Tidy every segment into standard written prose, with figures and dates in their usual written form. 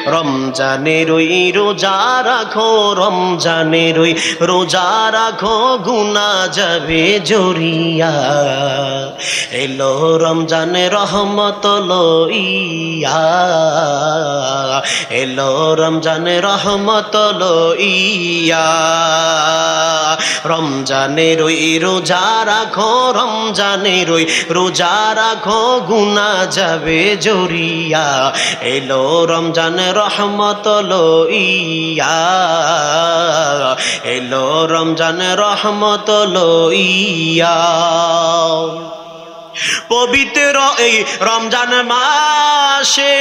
রমজানের ওই রোজা রাখো, রমজানের ওই রোজা রাখো, গুনাহ যাবে জড়িয়া। এলো রমজান রহমত লইয়া, এলো রমজান রহমত লইয়া। রমজানের ওই রোজা রাখো, রমজানের ওই রোজা রাখো, গুনাহ যাবে জড়িয়া। এলো রমজান রহমত লইয়া, এলো রমজান রহমত লইয়া। পবিত্র এই রমজান মাসে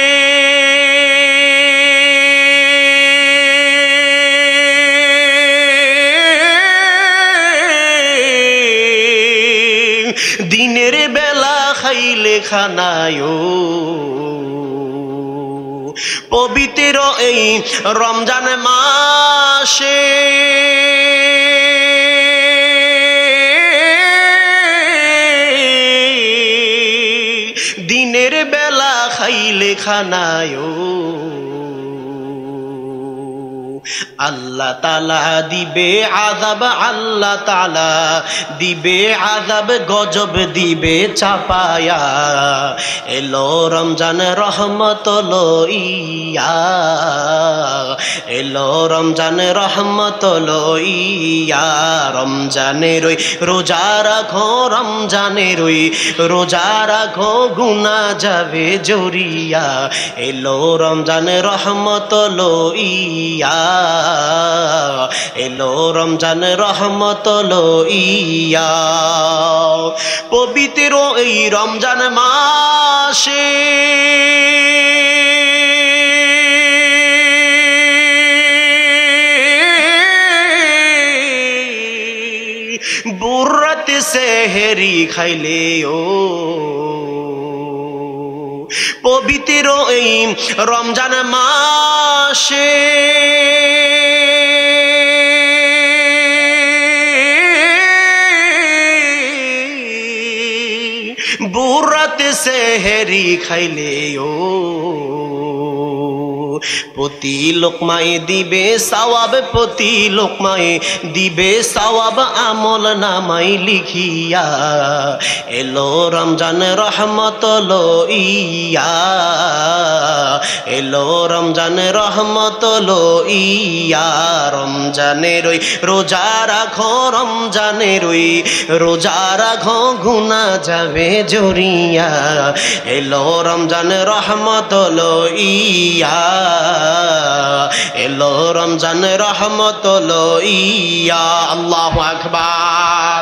দিনের বেলা খাইলে খানায়ও, পবিত্র এই রমজান মাসে দিনের বেলা খাইলে খানায়ও, আল্লাহ তাআলা দিবে আযাব, আল্লাহ তাআলা দিবে আযাব, গজব দিবে চাপায়া। এলো রমজান রহমত লইয়া, এলো রমজান রহমত লইয়া। রমজানের ওই রোজা রাখো, রমজানের ওই রোজা রাখো, গুনাহ যাবে জড়িয়া। এলো রমজান রহমত লইয়া, এলো রমজান রহমত লইয়া। পবিত্র এই রমজান মাসে বুরাত সেহরি খাইলেও, পবিত্র এই রমজান মাসে বুরাত সেহরি খাইলেও, প্রতি লোকমায় দিবে সওয়াব, প্রতি লোকমায় দিবে সওয়াব, আমল নামাই লিখিয়া। এলো রমজান রহমত লইয়া, এলো রমজান রহমত লইয়া। রমজানের ওই রোজা রাখো, রমজানের ওই রোজা রাখো, গুনাহ যাবে জড়িয়া। এলো রমজান রহমত লইয়া, এলো রমজান রহমত লইয়া। আল্লাহু আকবার।